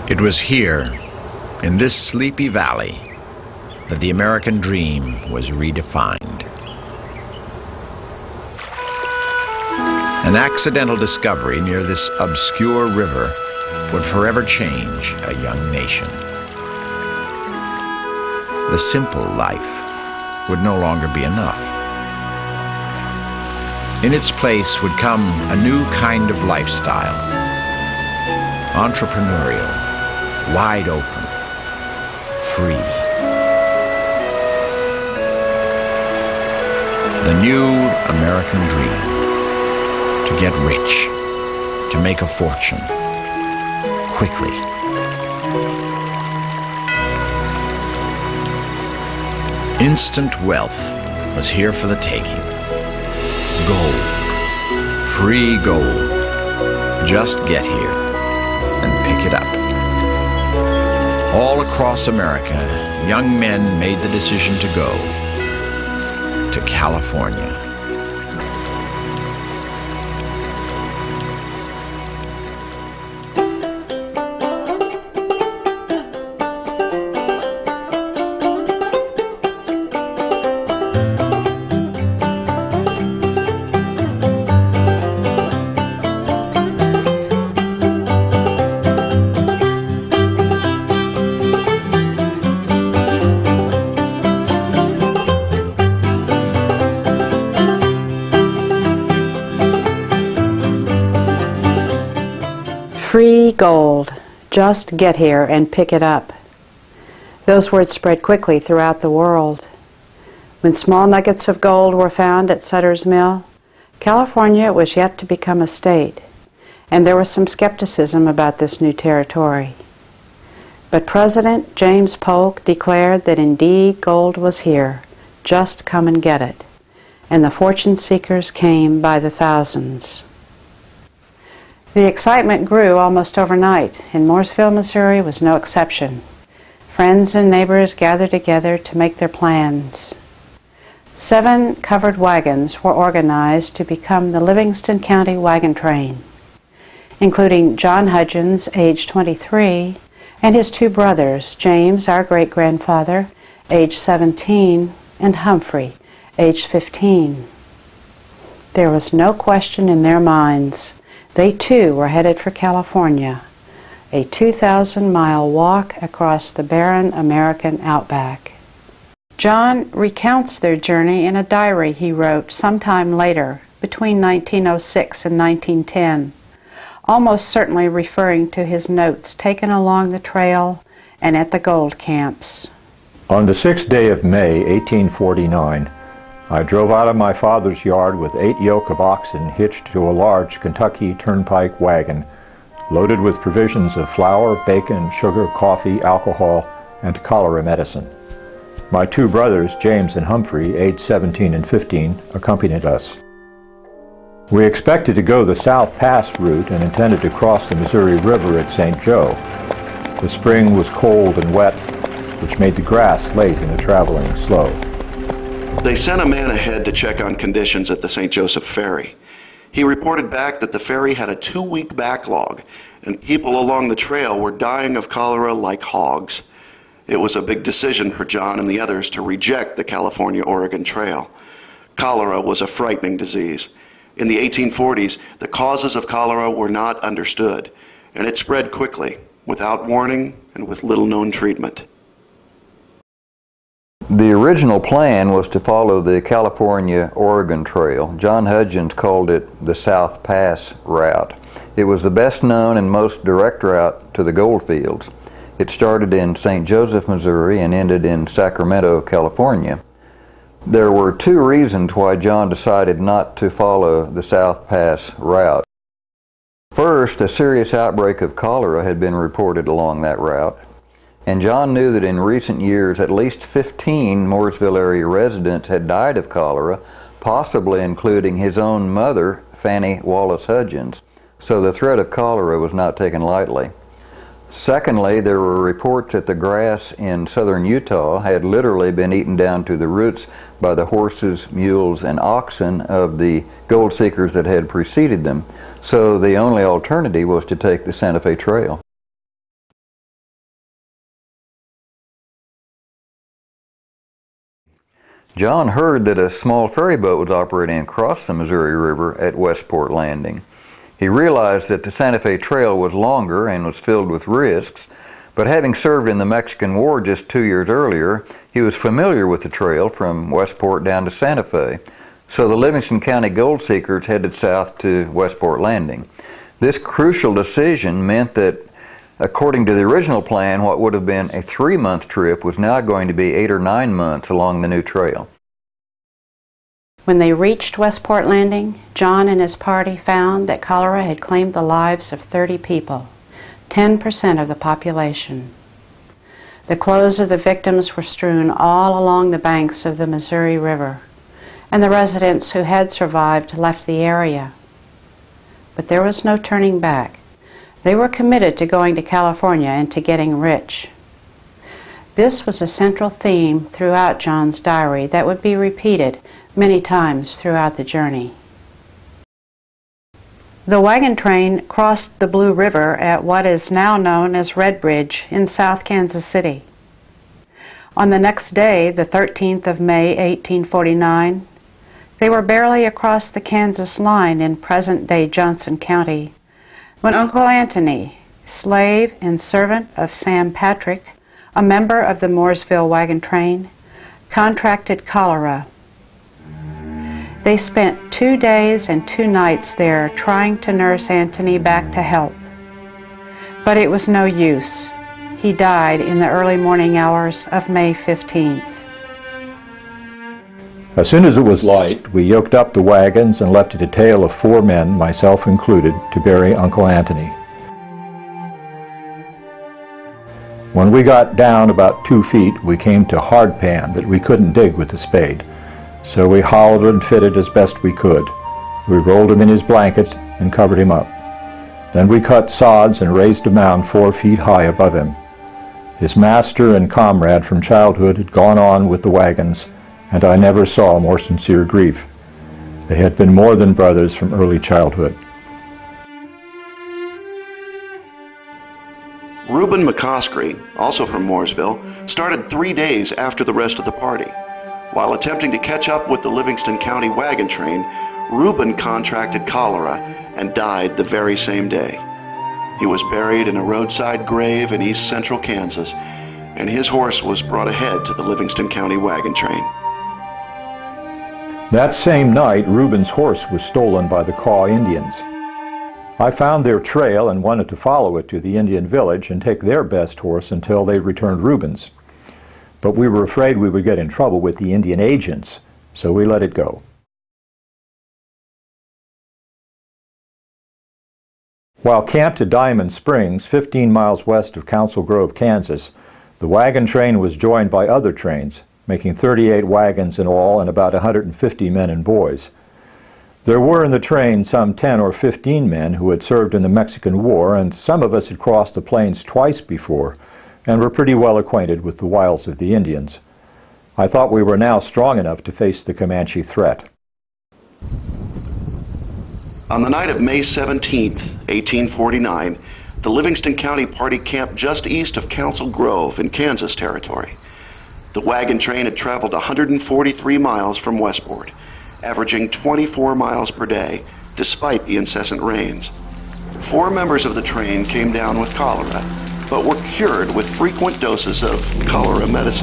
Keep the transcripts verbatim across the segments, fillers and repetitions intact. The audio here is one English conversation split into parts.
It was here, in this sleepy valley, that the American dream was redefined. An accidental discovery near this obscure river would forever change a young nation. The simple life would no longer be enough. In its place would come a new kind of lifestyle, entrepreneurial, wide open, free. The new American dream, to get rich, to make a fortune, quickly. Instant wealth was here for the taking. Gold, free gold. Just get here and pick it up. All across America, young men made the decision to go to California. Free gold. Just get here and pick it up. Those words spread quickly throughout the world. When small nuggets of gold were found at Sutter's Mill, California was yet to become a state, and there was some skepticism about this new territory. But President James Polk declared that indeed gold was here. Just come and get it. And the fortune seekers came by the thousands. The excitement grew almost overnight, and Mooresville, Missouri was no exception. Friends and neighbors gathered together to make their plans. Seven covered wagons were organized to become the Livingston County Wagon Train, including John Hudgins, age twenty-three, and his two brothers, James, our great-grandfather, age seventeen, and Humphrey, age fifteen. There was no question in their minds. They too were headed for California, a two thousand mile walk across the barren American outback. John recounts their journey in a diary he wrote sometime later, between nineteen oh six and nineteen ten, almost certainly referring to his notes taken along the trail and at the gold camps. On the sixth day of May, eighteen forty-nine, I drove out of my father's yard with eight yoke of oxen hitched to a large Kentucky Turnpike wagon, loaded with provisions of flour, bacon, sugar, coffee, alcohol, and cholera medicine. My two brothers, James and Humphrey, aged seventeen and fifteen, accompanied us. We expected to go the South Pass route and intended to cross the Missouri River at Saint Joe. The spring was cold and wet, which made the grass late in the traveling slow. They sent a man ahead to check on conditions at the Saint Joseph Ferry. He reported back that the ferry had a two-week backlog, and people along the trail were dying of cholera like hogs. It was a big decision for John and the others to reject the California-Oregon Trail. Cholera was a frightening disease. In the eighteen forties, the causes of cholera were not understood, and it spread quickly, without warning and with little known treatment. The original plan was to follow the California-Oregon Trail. John Hudgins called it the South Pass route. It was the best known and most direct route to the gold fields. It started in Saint Joseph, Missouri and ended in Sacramento, California. There were two reasons why John decided not to follow the South Pass route. First, a serious outbreak of cholera had been reported along that route. And John knew that in recent years at least fifteen Mooresville area residents had died of cholera, possibly including his own mother, Fanny Wallace Hudgins, so the threat of cholera was not taken lightly. Secondly, there were reports that the grass in southern Utah had literally been eaten down to the roots by the horses, mules, and oxen of the gold seekers that had preceded them, so the only alternative was to take the Santa Fe Trail. John heard that a small ferry boat was operating across the Missouri River at Westport Landing. He realized that the Santa Fe Trail was longer and was filled with risks, but having served in the Mexican War just two years earlier, he was familiar with the trail from Westport down to Santa Fe. So the Livingston County gold seekers headed south to Westport Landing. This crucial decision meant that, according to the original plan, what would have been a three-month trip was now going to be eight or nine months along the new trail. When they reached Westport Landing, John and his party found that cholera had claimed the lives of thirty people, ten percent of the population. The clothes of the victims were strewn all along the banks of the Missouri River, and the residents who had survived left the area. But there was no turning back. They were committed to going to California and to getting rich. This was a central theme throughout John's diary that would be repeated many times throughout the journey. The wagon train crossed the Blue River at what is now known as Red Bridge in South Kansas City. On the next day, the thirteenth of May, eighteen forty-nine, they were barely across the Kansas line in present-day Johnson County when Uncle Anthony, slave and servant of Sam Patrick, a member of the Mooresville wagon train, contracted cholera. They spent two days and two nights there trying to nurse Anthony back to health. But it was no use. He died in the early morning hours of May fifteenth. As soon as it was light, we yoked up the wagons and left a detail of four men, myself included, to bury Uncle Anthony. When we got down about two feet, we came to hardpan that we couldn't dig with the spade. So we hollowed and fitted as best we could. We rolled him in his blanket and covered him up. Then we cut sods and raised a mound four feet high above him. His master and comrade from childhood had gone on with the wagons, and I never saw more sincere grief. They had been more than brothers from early childhood. Reuben McCoskry, also from Mooresville, started three days after the rest of the party. While attempting to catch up with the Livingston County wagon train, Reuben contracted cholera and died the very same day. He was buried in a roadside grave in east central Kansas, and his horse was brought ahead to the Livingston County wagon train. That same night, Reuben's horse was stolen by the Kaw Indians. I found their trail and wanted to follow it to the Indian village and take their best horse until they returned Reuben's. But we were afraid we would get in trouble with the Indian agents, so we let it go. While camped at Diamond Springs, fifteen miles west of Council Grove, Kansas, the wagon train was joined by other trains, making thirty-eight wagons in all and about one hundred fifty men and boys. There were in the train some ten or fifteen men who had served in the Mexican War, and some of us had crossed the plains twice before, and were pretty well acquainted with the wiles of the Indians. I thought we were now strong enough to face the Comanche threat. On the night of May seventeenth, eighteen forty-nine, the Livingston County party camped just east of Council Grove in Kansas Territory. The wagon train had traveled one hundred forty-three miles from Westport, averaging twenty-four miles per day, despite the incessant rains. Four members of the train came down with cholera, but were cured with frequent doses of cholera medicine.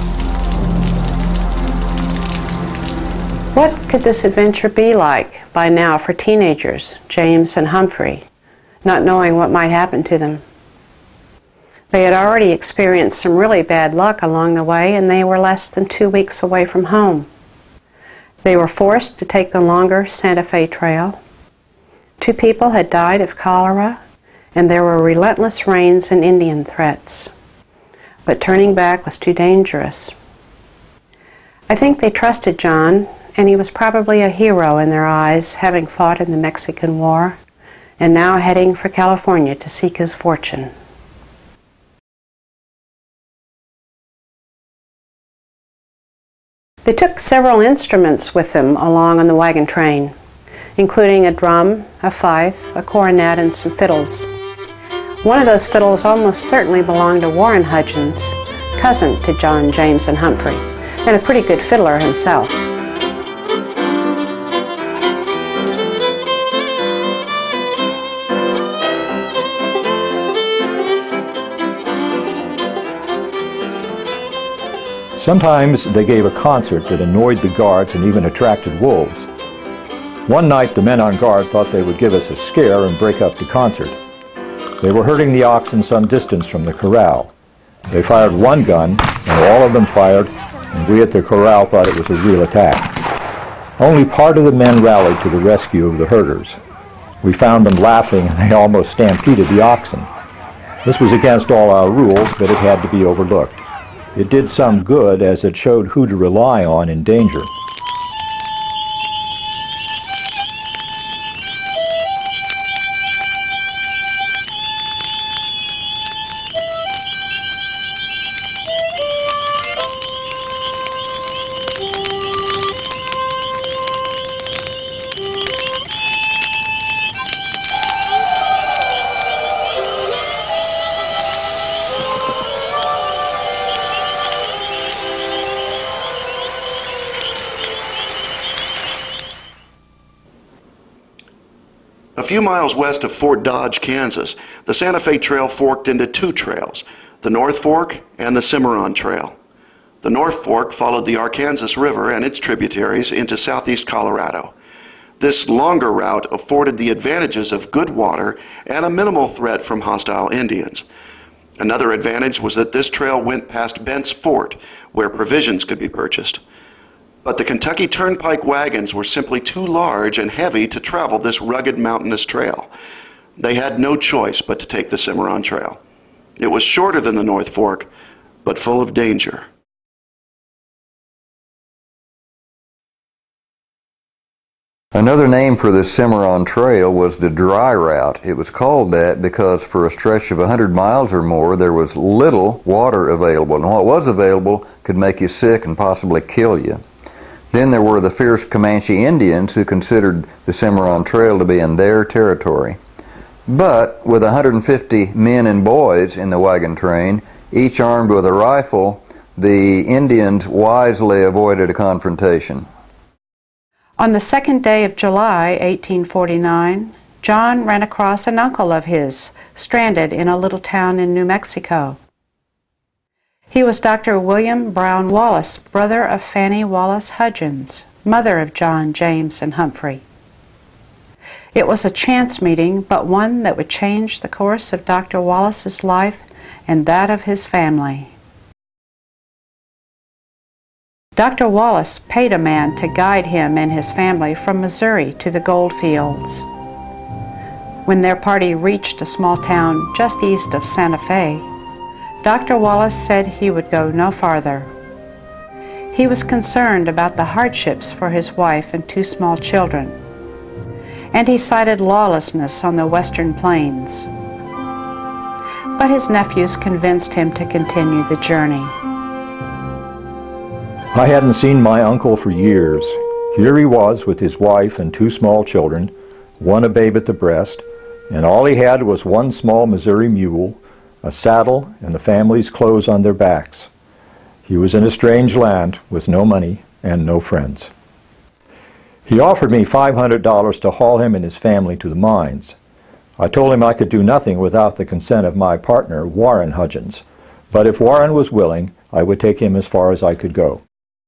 What could this adventure be like by now for teenagers, James and Humphrey, not knowing what might happen to them? They had already experienced some really bad luck along the way, and they were less than two weeks away from home. They were forced to take the longer Santa Fe Trail. Two people had died of cholera, and there were relentless rains and Indian threats. But turning back was too dangerous. I think they trusted John, and he was probably a hero in their eyes, having fought in the Mexican War, and now heading for California to seek his fortune. They took several instruments with them along on the wagon train, including a drum, a fife, a cornet, and some fiddles. One of those fiddles almost certainly belonged to Warren Hudgins, cousin to John, James, and Humphrey, and a pretty good fiddler himself. Sometimes they gave a concert that annoyed the guards and even attracted wolves. One night the men on guard thought they would give us a scare and break up the concert. They were herding the oxen some distance from the corral. They fired one gun, and all of them fired, and we at the corral thought it was a real attack. Only part of the men rallied to the rescue of the herders. We found them laughing, and they almost stampeded the oxen. This was against all our rules, but it had to be overlooked. It did some good, as it showed who to rely on in danger. A few miles west of Fort Dodge, Kansas, the Santa Fe Trail forked into two trails, the North Fork and the Cimarron Trail. The North Fork followed the Arkansas River and its tributaries into southeast Colorado. This longer route afforded the advantages of good water and a minimal threat from hostile Indians. Another advantage was that this trail went past Bent's Fort, where provisions could be purchased. But the Kentucky Turnpike wagons were simply too large and heavy to travel this rugged mountainous trail. They had no choice but to take the Cimarron Trail. It was shorter than the North Fork, but full of danger. Another name for the Cimarron Trail was the dry route. It was called that because for a stretch of one hundred miles or more there was little water available, and what was available could make you sick and possibly kill you. Then there were the fierce Comanche Indians who considered the Cimarron Trail to be in their territory. But with one hundred fifty men and boys in the wagon train, each armed with a rifle, the Indians wisely avoided a confrontation. On the second day of July, eighteen forty-nine, John ran across an uncle of his, stranded in a little town in New Mexico. He was Doctor William Brown Wallace, brother of Fanny Wallace Hudgins, mother of John, James, and Humphrey. It was a chance meeting, but one that would change the course of Doctor Wallace's life and that of his family. Doctor Wallace paid a man to guide him and his family from Missouri to the gold fields. When their party reached a small town just east of Santa Fe, Doctor Wallace said he would go no farther. He was concerned about the hardships for his wife and two small children, and he cited lawlessness on the western plains. But his nephews convinced him to continue the journey. I hadn't seen my uncle for years. Here he was with his wife and two small children, one a babe at the breast, and all he had was one small Missouri mule, a saddle, and the family's clothes on their backs. He was in a strange land with no money and no friends. He offered me five hundred dollars to haul him and his family to the mines. I told him I could do nothing without the consent of my partner, Warren Hudgins, but if Warren was willing, I would take him as far as I could go.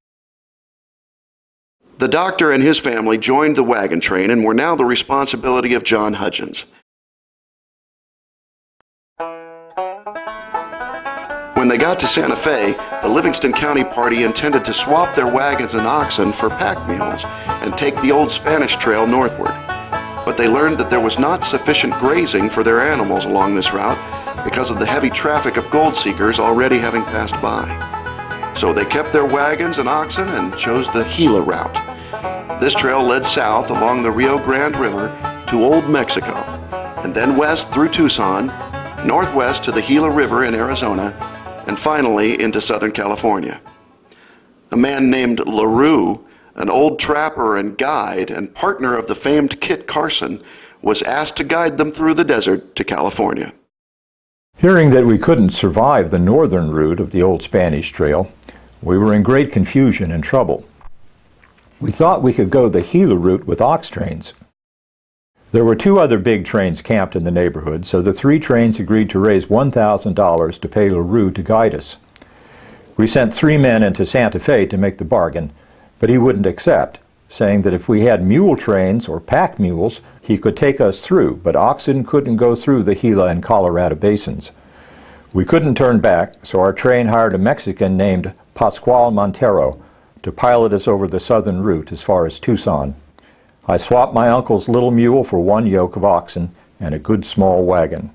The doctor and his family joined the wagon train and were now the responsibility of John Hudgins. When they got to Santa Fe, the Livingston County party intended to swap their wagons and oxen for pack mules and take the old Spanish Trail northward. But they learned that there was not sufficient grazing for their animals along this route because of the heavy traffic of gold seekers already having passed by. So they kept their wagons and oxen and chose the Gila route. This trail led south along the Rio Grande River to Old Mexico, and then west through Tucson, northwest to the Gila River in Arizona, and finally into Southern California. A man named LaRue, an old trapper and guide and partner of the famed Kit Carson, was asked to guide them through the desert to California. Hearing that we couldn't survive the northern route of the old Spanish Trail, We were in great confusion and trouble. We thought we could go the Gila route with ox trains. There were two other big trains camped in the neighborhood, so the three trains agreed to raise one thousand dollars to pay LaRue to guide us. We sent three men into Santa Fe to make the bargain, but he wouldn't accept, saying that if we had mule trains or pack mules, he could take us through, but oxen couldn't go through the Gila and Colorado basins. We couldn't turn back, so our train hired a Mexican named Pascual Montero to pilot us over the southern route as far as Tucson. I swapped my uncle's little mule for one yoke of oxen and a good small wagon.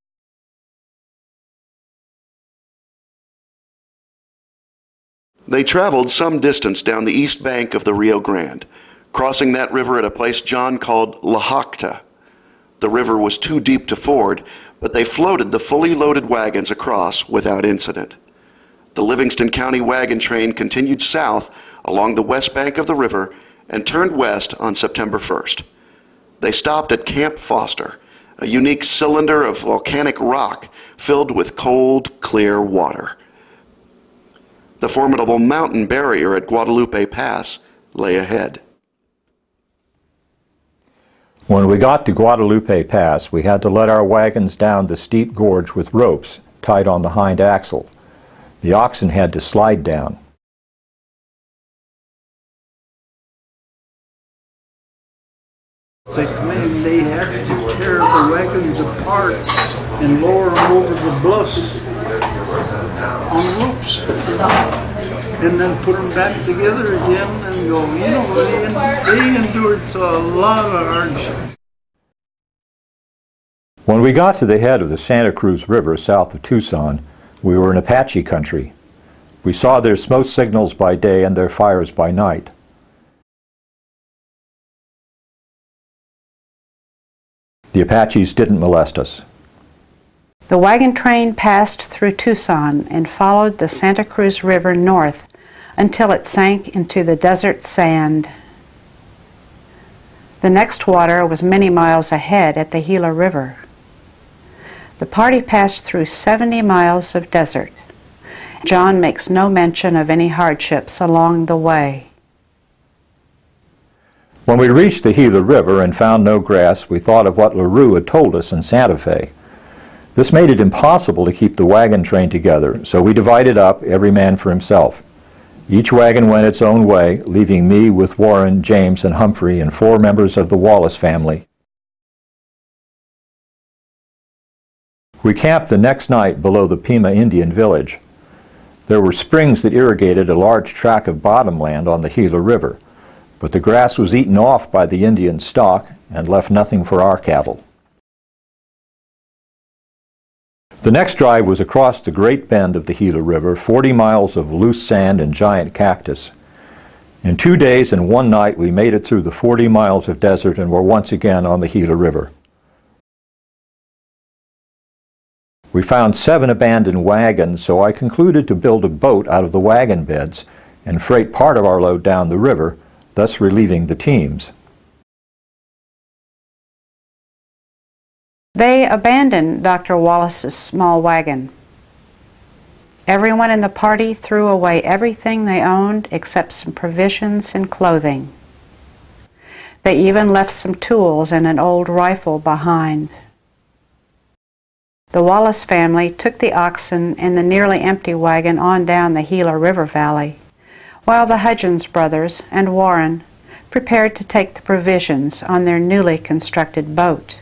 They traveled some distance down the east bank of the Rio Grande, crossing that river at a place John called La Jacta. The river was too deep to ford, but they floated the fully loaded wagons across without incident. The Livingston County wagon train continued south along the west bank of the river and turned west on September first. They stopped at Camp Foster, a unique cylinder of volcanic rock filled with cold, clear water. The formidable mountain barrier at Guadalupe Pass lay ahead. When we got to Guadalupe Pass, we had to let our wagons down the steep gorge with ropes tied on the hind axle. The oxen had to slide down. They claim they had to tear the wagons apart and lower them over the bluffs on ropes, and then put them back together again and go, you know, they, they endured a lot of hardship. When we got to the head of the Santa Cruz River south of Tucson, we were in Apache country. We saw their smoke signals by day and their fires by night. The Apaches didn't molest us. The wagon train passed through Tucson and followed the Santa Cruz River north until it sank into the desert sand. The next water was many miles ahead at the Gila River. The party passed through seventy miles of desert. John makes no mention of any hardships along the way. When we reached the Gila River and found no grass, we thought of what LaRue had told us in Santa Fe. This made it impossible to keep the wagon train together, so we divided up, every man for himself. Each wagon went its own way, leaving me with Warren, James, and Humphrey, and four members of the Wallace family. We camped the next night below the Pima Indian village. There were springs that irrigated a large tract of bottomland on the Gila River, but the grass was eaten off by the Indian stock and left nothing for our cattle. The next drive was across the great bend of the Gila River, forty miles of loose sand and giant cactus. In two days and one night we made it through the forty miles of desert and were once again on the Gila River. We found seven abandoned wagons, so I concluded to build a boat out of the wagon beds and freight part of our load down the river, thus relieving the teams. They abandoned Doctor Wallace's small wagon. Everyone in the party threw away everything they owned except some provisions and clothing. They even left some tools and an old rifle behind. The Wallace family took the oxen and the nearly empty wagon on down the Gila River Valley, while the Hudgins brothers and Warren prepared to take the provisions on their newly constructed boat.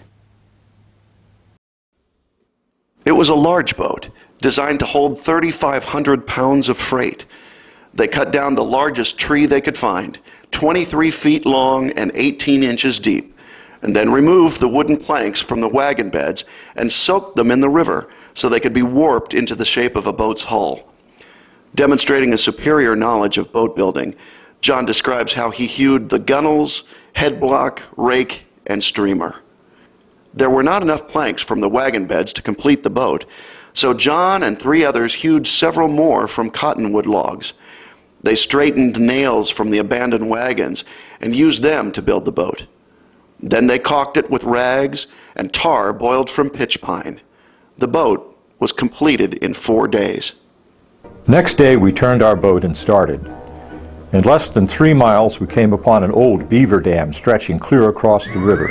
It was a large boat, designed to hold thirty-five hundred pounds of freight. They cut down the largest tree they could find, twenty-three feet long and eighteen inches deep, and then removed the wooden planks from the wagon beds and soaked them in the river so they could be warped into the shape of a boat's hull. Demonstrating a superior knowledge of boat building, John describes how he hewed the gunnels, head block, rake, and streamer. There were not enough planks from the wagon beds to complete the boat, so John and three others hewed several more from cottonwood logs. They straightened nails from the abandoned wagons and used them to build the boat. Then they caulked it with rags and tar boiled from pitch pine. The boat was completed in four days. Next day we turned our boat and started. In less than three miles we came upon an old beaver dam stretching clear across the river.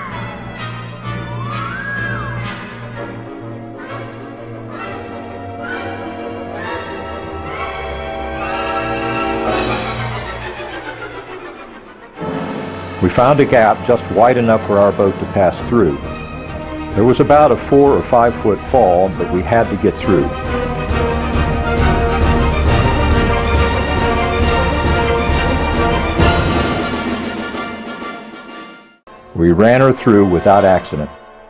We found a gap just wide enough for our boat to pass through. There was about a four or five foot fall, but we had to get through. We ran her through without accident.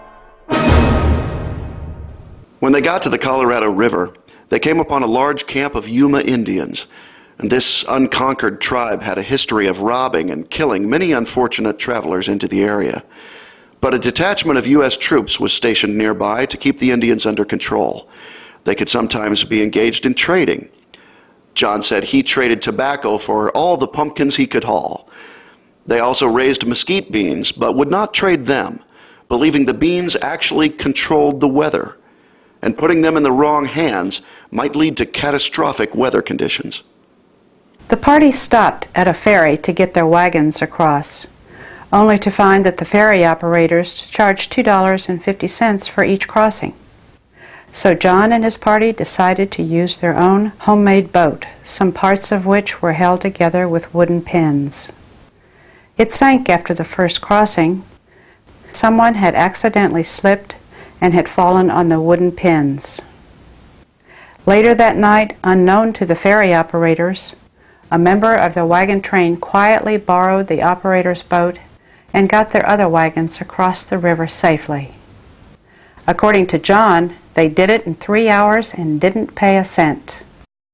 When they got to the Colorado River, they came upon a large camp of Yuma Indians. And this unconquered tribe had a history of robbing and killing many unfortunate travelers into the area. But a detachment of U S troops was stationed nearby to keep the Indians under control. They could sometimes be engaged in trading. John said he traded tobacco for all the pumpkins he could haul. They also raised mesquite beans, but would not trade them, believing the beans actually controlled the weather, and putting them in the wrong hands might lead to catastrophic weather conditions. The party stopped at a ferry to get their wagons across, only to find that the ferry operators charged two dollars and fifty cents for each crossing. So John and his party decided to use their own homemade boat, some parts of which were held together with wooden pins. It sank after the first crossing. Someone had accidentally slipped and had fallen on the wooden pins. Later that night, unknown to the ferry operators, a member of the wagon train quietly borrowed the operator's boat and got their other wagons across the river safely. According to John, they did it in three hours and didn't pay a cent.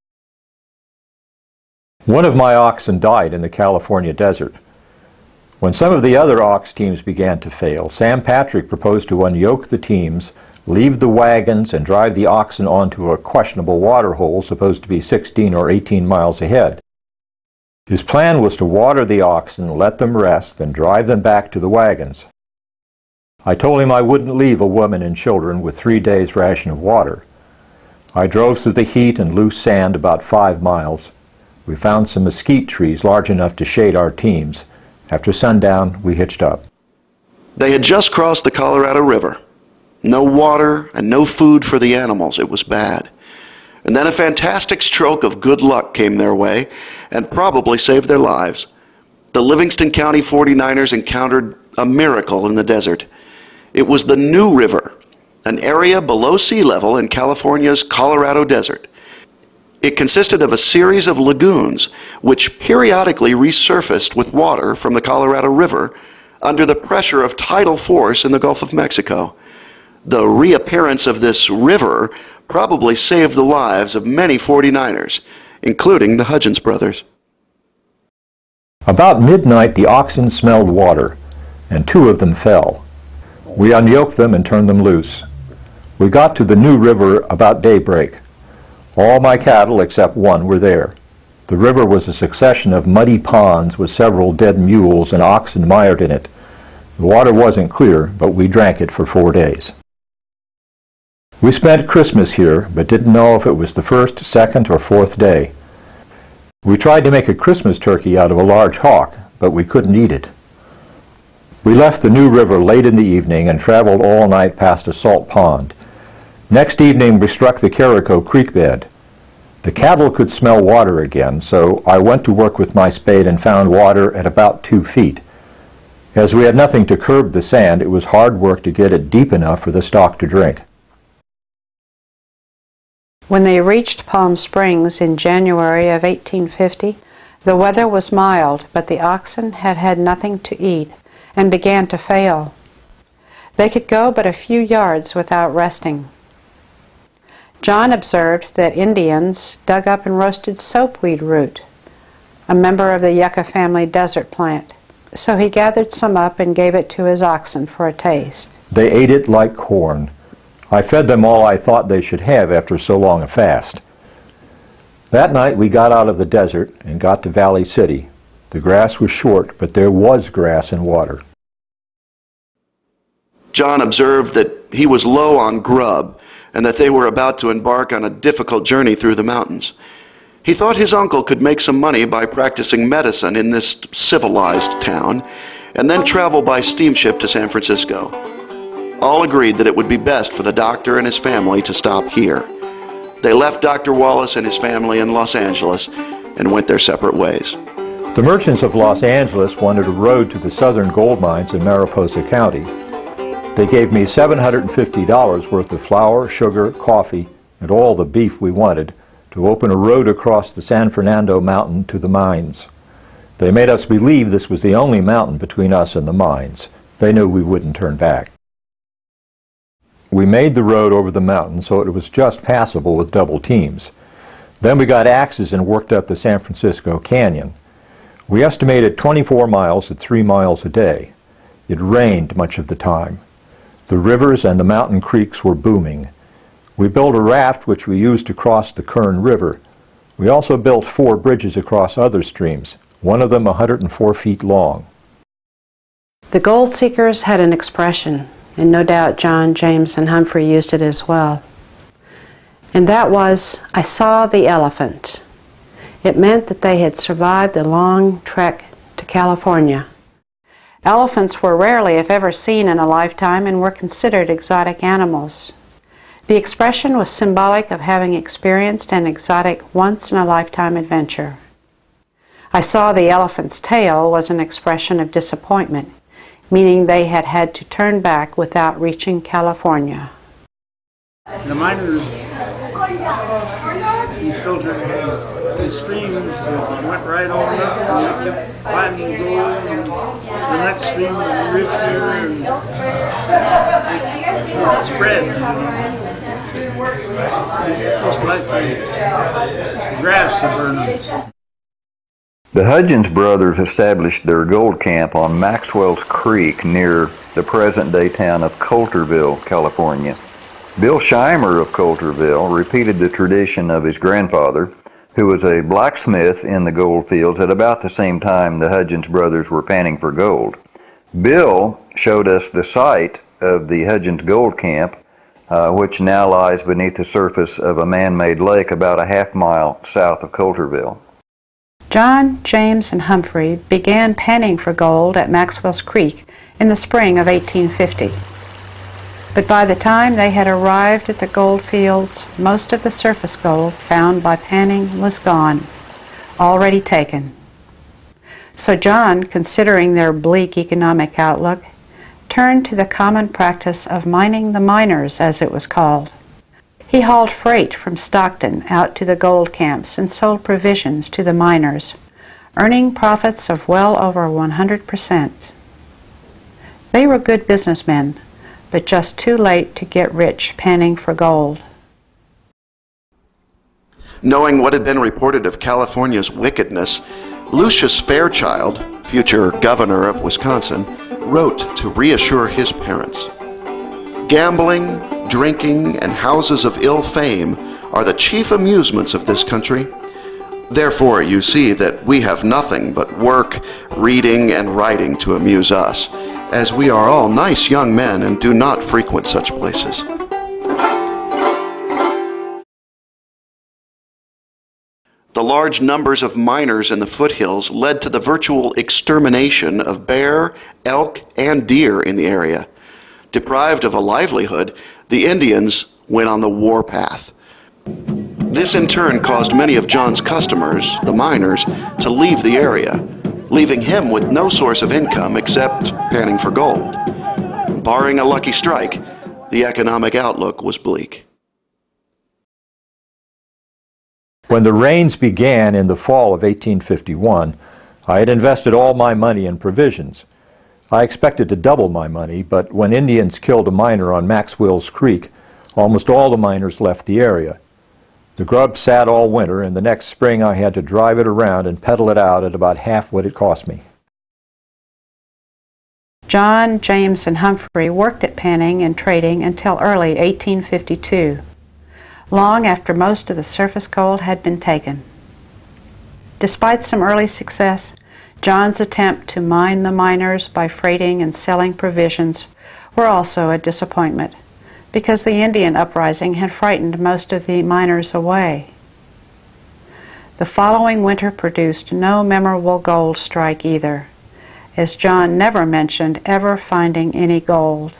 One of my oxen died in the California desert. When some of the other ox teams began to fail, Sam Patrick proposed to unyoke the teams, leave the wagons, and drive the oxen onto a questionable water hole supposed to be sixteen or eighteen miles ahead. His plan was to water the oxen, let them rest, then drive them back to the wagons. I told him I wouldn't leave a woman and children with three days' ration of water. I drove through the heat and loose sand about five miles. We found some mesquite trees large enough to shade our teams. After sundown, we hitched up. They had just crossed the Colorado River. No water and no food for the animals. It was bad. And then a fantastic stroke of good luck came their way and probably saved their lives. The Livingston County forty-niners encountered a miracle in the desert. It was the New River, an area below sea level in California's Colorado Desert. It consisted of a series of lagoons which periodically resurfaced with water from the Colorado River under the pressure of tidal force in the Gulf of Mexico. The reappearance of this river probably saved the lives of many forty-niners, including the Hudgins brothers. About midnight, the oxen smelled water, and two of them fell. We unyoked them and turned them loose. We got to the New River about daybreak. All my cattle except one were there. The river was a succession of muddy ponds with several dead mules and oxen mired in it. The water wasn't clear, but we drank it for four days. We spent Christmas here, but didn't know if it was the first, second, or fourth day. We tried to make a Christmas turkey out of a large hawk, but we couldn't eat it. We left the New River late in the evening and traveled all night past a salt pond. Next evening we struck the Carico Creek bed. The cattle could smell water again, so I went to work with my spade and found water at about two feet. As we had nothing to curb the sand, it was hard work to get it deep enough for the stock to drink. When they reached Palm Springs in January of eighteen fifty, the weather was mild, but the oxen had had nothing to eat and began to fail. They could go but a few yards without resting. John observed that Indians dug up and roasted soapweed root, a member of the yucca family desert plant, so he gathered some up and gave it to his oxen for a taste. They ate it like corn. I fed them all I thought they should have after so long a fast. That night we got out of the desert and got to Valley City. The grass was short, but there was grass and water. John observed that he was low on grub and that they were about to embark on a difficult journey through the mountains. He thought his uncle could make some money by practicing medicine in this civilized town, and then travel by steamship to San Francisco. All agreed that it would be best for the doctor and his family to stop here. They left Doctor Wallace and his family in Los Angeles and went their separate ways. The merchants of Los Angeles wanted a road to the southern gold mines in Mariposa County. They gave me seven hundred fifty dollars worth of flour, sugar, coffee, and all the beef we wanted to open a road across the San Fernando Mountain to the mines. They made us believe this was the only mountain between us and the mines. They knew we wouldn't turn back. We made the road over the mountain so it was just passable with double teams. Then we got axes and worked up the San Francisco Canyon. We estimated twenty-four miles at three miles a day. It rained much of the time. The rivers and the mountain creeks were booming. We built a raft which we used to cross the Kern River. We also built four bridges across other streams, one of them one hundred four feet long. The gold seekers had an expression, and no doubt John, James, and Humphrey used it as well. And that was, "I saw the elephant." It meant that they had survived the long trek to California. Elephants were rarely, if ever, seen in a lifetime and were considered exotic animals. The expression was symbolic of having experienced an exotic, once-in-a-lifetime adventure. "I saw the elephant's tail" was an expression of disappointment, meaning they had had to turn back without reaching California. The miners infiltrated the streams that went right on up, and they kept finding gold, and the next stream was richer, and it, it spread, just like the grass of burning. The Hudgins brothers established their gold camp on Maxwell's Creek near the present-day town of Coulterville, California. Bill Scheimer of Coulterville repeated the tradition of his grandfather, who was a blacksmith in the gold fields at about the same time the Hudgins brothers were panning for gold. Bill showed us the site of the Hudgins gold camp, uh, which now lies beneath the surface of a man-made lake about a half mile south of Coulterville. John, James, and Humphrey began panning for gold at Maxwell's Creek in the spring of eighteen fifty. But by the time they had arrived at the gold fields, most of the surface gold found by panning was gone, already taken. So John, considering their bleak economic outlook, turned to the common practice of mining the miners, as it was called. He hauled freight from Stockton out to the gold camps and sold provisions to the miners, earning profits of well over one hundred percent. They were good businessmen, but just too late to get rich panning for gold. Knowing what had been reported of California's wickedness, Lucius Fairchild, future governor of Wisconsin, wrote to reassure his parents. "Gambling, drinking, and houses of ill fame are the chief amusements of this country. Therefore, you see that we have nothing but work, reading, and writing to amuse us, as we are all nice young men and do not frequent such places." The large numbers of miners in the foothills led to the virtual extermination of bear, elk, and deer in the area. Deprived of a livelihood, the Indians went on the warpath. This in turn caused many of John's customers, the miners, to leave the area, leaving him with no source of income except panning for gold. Barring a lucky strike, the economic outlook was bleak. When the rains began in the fall of eighteen fifty-one, I had invested all my money in provisions. I expected to double my money, but when Indians killed a miner on Maxwell's Creek, almost all the miners left the area. The grub sat all winter, and the next spring I had to drive it around and peddle it out at about half what it cost me. John, James, and Humphrey worked at panning and trading until early eighteen fifty-two, long after most of the surface gold had been taken. Despite some early success, John's attempt to mine the miners by freighting and selling provisions were also a disappointment, because the Indian uprising had frightened most of the miners away. The following winter produced no memorable gold strike either, as John never mentioned ever finding any gold.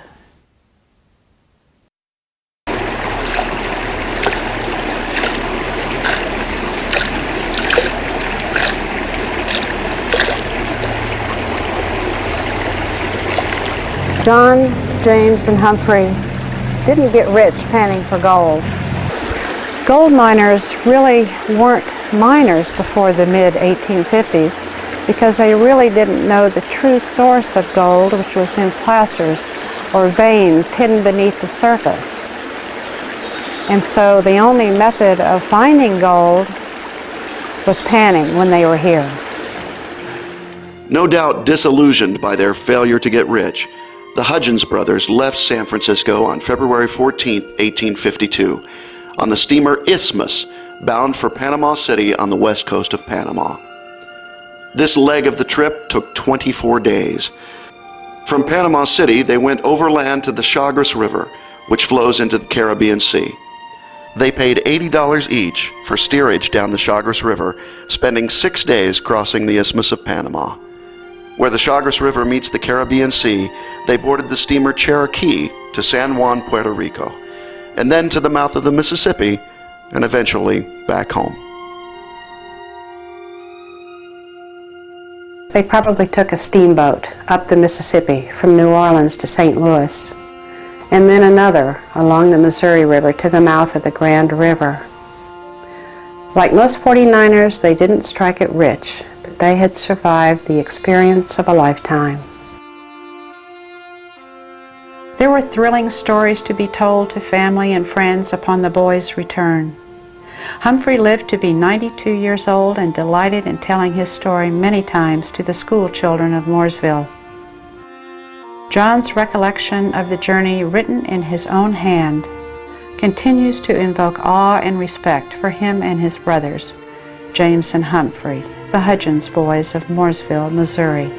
John, James, and Humphrey didn't get rich panning for gold. Gold miners really weren't miners before the mid eighteen fifties because they really didn't know the true source of gold, which was in placers or veins hidden beneath the surface. And so the only method of finding gold was panning when they were here. No doubt disillusioned by their failure to get rich, the Hudgins brothers left San Francisco on February fourteenth, eighteen fifty-two, on the steamer Isthmus, bound for Panama City on the west coast of Panama. This leg of the trip took twenty-four days. From Panama City, they went overland to the Chagres River, which flows into the Caribbean Sea. They paid eighty dollars each for steerage down the Chagres River, spending six days crossing the Isthmus of Panama. Where the Chagres River meets the Caribbean Sea, they boarded the steamer Cherokee to San Juan, Puerto Rico, and then to the mouth of the Mississippi, and eventually back home. They probably took a steamboat up the Mississippi from New Orleans to Saint Louis, and then another along the Missouri River to the mouth of the Grand River. Like most forty-niners, they didn't strike it rich, but they had survived the experience of a lifetime. There were thrilling stories to be told to family and friends upon the boys' return. Humphrey lived to be ninety-two years old and delighted in telling his story many times to the school children of Mooresville. John's recollection of the journey, written in his own hand, continues to invoke awe and respect for him and his brothers, James and Humphrey, the Hudgins boys of Mooresville, Missouri.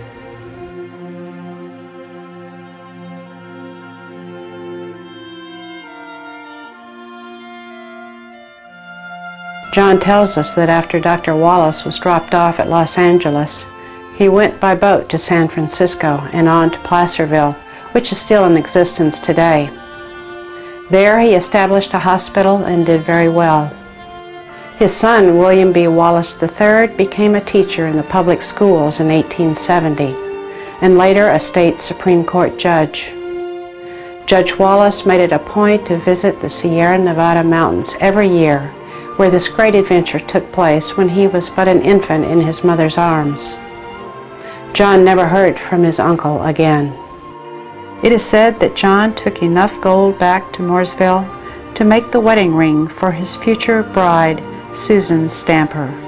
John tells us that after Doctor Wallace was dropped off at Los Angeles, he went by boat to San Francisco and on to Placerville, which is still in existence today. There he established a hospital and did very well. His son, William B. Wallace the third, became a teacher in the public schools in eighteen seventy, and later a state Supreme Court judge. Judge Wallace made it a point to visit the Sierra Nevada mountains every year, where this great adventure took place when he was but an infant in his mother's arms. John never heard from his uncle again. It is said that John took enough gold back to Mooresville to make the wedding ring for his future bride, Susan Stamper.